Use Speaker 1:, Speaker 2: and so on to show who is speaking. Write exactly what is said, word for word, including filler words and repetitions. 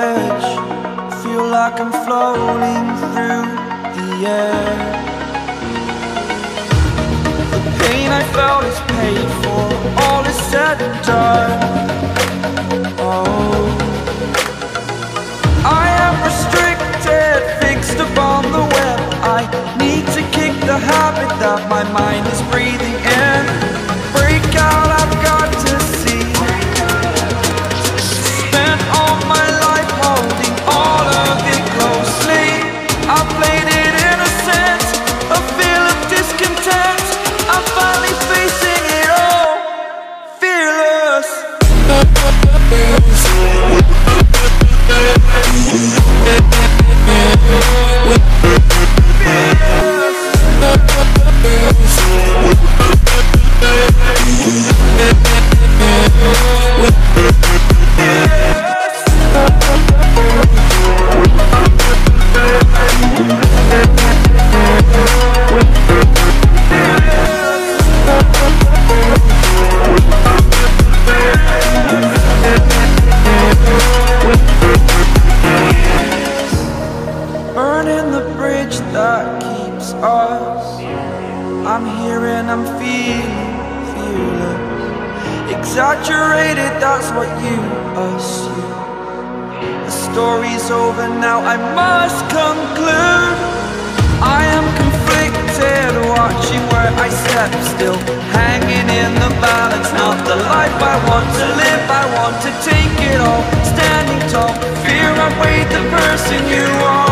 Speaker 1: edge, feel like I'm floating through the air. The pain I felt is paid for, all is said and done. Oh, I am restricted, fixed upon the web. I need to kick the habit that my mind is breathing in. Break out, I've got to see. Spent all my life holding all of it closely. I played it innocent, a feel of discontent. I'm finally facing it all, fearless. Burning the bridge that keeps us. I'm here and I'm feeling fearless. Exaggerated, that's what you assume. The story's over now, I must conclude. I am conflicted, watching where I step still, hanging in the balance. Not the life I want to live, I want to take it all. Standing tall, fear I weighed the person you are.